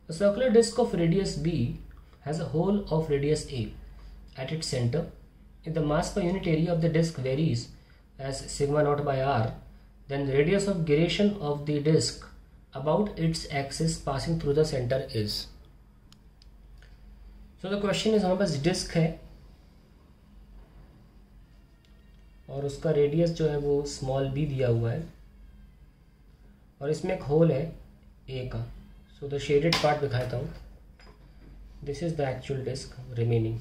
A circular disk of radius b has a hole of radius a at its center. If the mass per unit area of the disk varies as sigma naught by r, then the radius of gyration of the disk about its axis passing through the center is. So the question is, हमारे पास disc है और उसका radius जो है वो small b दिया हुआ है और इसमें एक होल है a का. सो द शेडेड पार्ट दिखाता हूँ. This is the actual disc remaining.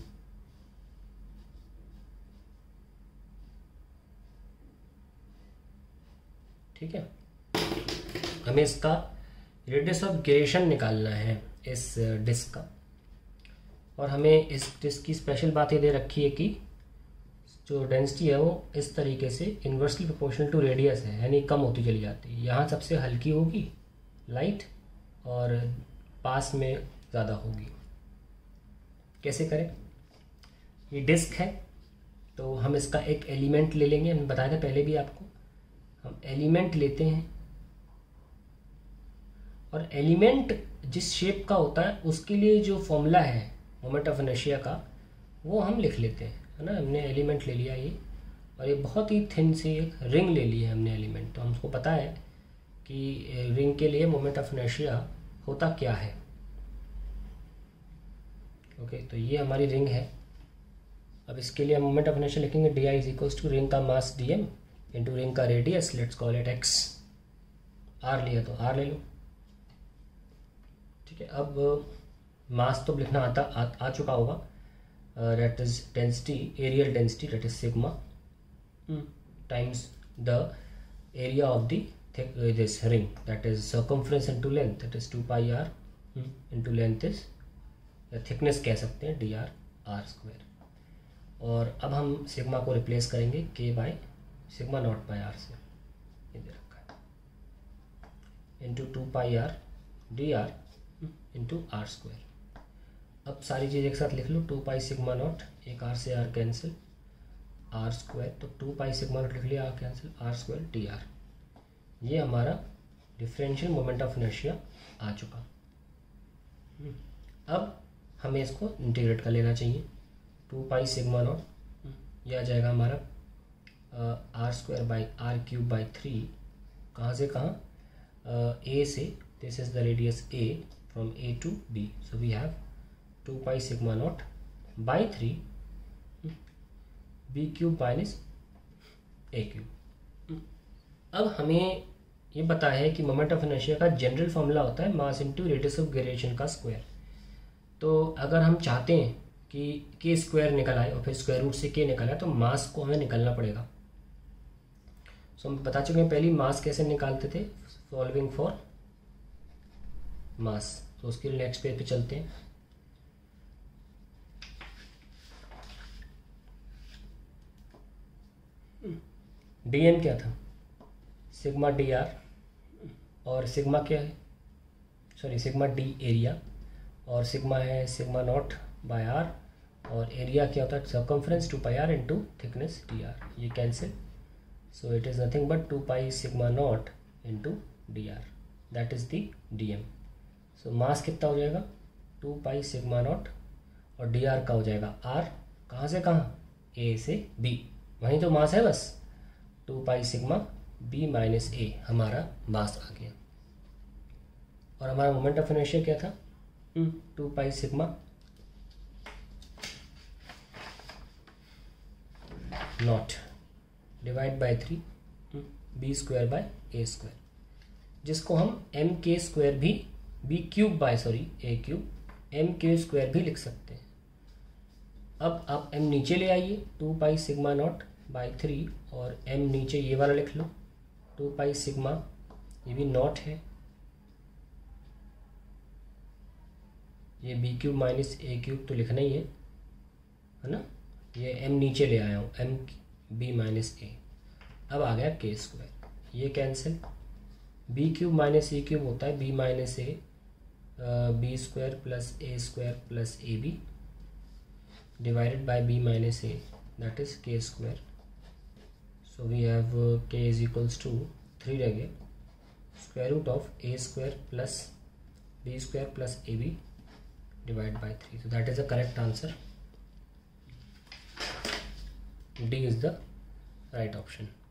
ठीक है, हमें इसका रेडियस ऑफ गिरेशन निकालना है इस डिस्क का. और हमें इस डिस्क की स्पेशल बात ये दे रखी है कि जो डेंसिटी है वो इस तरीके से इन्वर्सली प्रोपोर्शनल टू रेडियस है, यानी कम होती चली जाती है. यहाँ सबसे हल्की होगी लाइट और पास में ज़्यादा होगी. कैसे करें? ये डिस्क है तो हम इसका एक एलिमेंट ले लेंगे. हमने बताया था पहले भी आपको, हम एलिमेंट लेते हैं और एलिमेंट जिस शेप का होता है उसके लिए जो फॉर्मूला है मोमेंट ऑफ इनर्शिया का वो हम लिख लेते हैं, है ना. हमने एलिमेंट ले लिया ये, और ये बहुत ही थिन सी एक रिंग ले ली है हमने एलिमेंट. तो हमको पता है कि रिंग के लिए मोमेंट ऑफ इनर्शिया होता क्या है. ओके, तो ये हमारी रिंग है. अब इसके लिए हम मोमेंट ऑफ इनर्शिया लिखेंगे d I is equals to ring का mass d m into ring का radius, let's call it x. R लिया तो आर ले लो. ठीक है, अब मास तो लिखना आ चुका होगा. That is density, areal density, that is sigma times the area of the this ring, that is circumference into length, that is 2 pi r into length is thickness कह सकते हैं dr r square. और अब हम sigma को replace करेंगे k by sigma not by r से, ये दे रखा है, into 2 pi r dr into r square. अब सारी चीज़ एक साथ लिख लो. 2 pi सिग्मा नॉट, एक r से r कैंसिल, r स्क्वायर, तो 2 pi सिग्मा नॉट लिख लिया, r cancel, r square dr. ये हमारा डिफरेंशियल मोमेंट ऑफ इनर्शिया आ चुका. अब हमें इसको इंटीग्रेट कर लेना चाहिए. 2 पाई सिग्मा नॉट, यह आ जाएगा हमारा r square by r cube by 3. कहाँ से कहाँ? ए से. This is the radius a from a to b. So we have 2 pi sigma not by 3 b cube minus a cube. अब हमें ये पता है कि मोमेंट ऑफ इनर्शिया का जनरल फॉर्मूला होता है mass into radius of gyration का स्क्वायर. तो अगर हम चाहते हैं कि के स्क्वायर निकल आए और फिर स्क्वायर रूट से के निकल आए तो मास को हमें निकालना पड़ेगा. सो हम बता चुके हैं पहली मास कैसे निकालते थे, सॉल्विंग फॉर मास. तो उसके लिए नेक्स्ट पेज पे चलते हैं. डीएम क्या था? सिग्मा डी आर, और सिग्मा क्या है? सॉरी, सिग्मा डी एरिया, और सिग्मा है सिग्मा नॉट बाय आर, और एरिया क्या होता है? Circumference 2 pi r into thickness d r. ये cancel. So it is nothing but 2 pi sigma not into d r, that is the d m. So mass कितना हो जाएगा? 2 pi sigma not, और d r का हो जाएगा are. कहाँ से कहाँ? ए से बी, वहीं तो मास है बस. 2 pi sigma b minus a हमारा मास आ गया. और हमारा मोमेंट ऑफ इनर्शिया क्या था? 2 pi sigma not divide by 3 b square by a square, जिसको हम एम के स्क्वायर भी, b cube by sorry a cube, m k square भी लिख सकते हैं. अब आप एम नीचे ले आइए, 2 पाई सिग्मा नॉट बाई 3, और एम नीचे ये वाला लिख लो 2 पाई सिग्मा, ये भी नॉट है, ये b cube minus a cube तो लिखना ही है ना. ये एम नीचे ले आया हूँ, एम बी माइनस ए. अब आ गया के स्क्वायर, ये cancel. B cube minus a cube होता है b minus a, b square plus a square plus a b divided by b minus a, that is k square. So we have k is equals to 3 रह गया, square root of a square plus b square plus ab divided by 3. So that is the correct answer. D is the right option.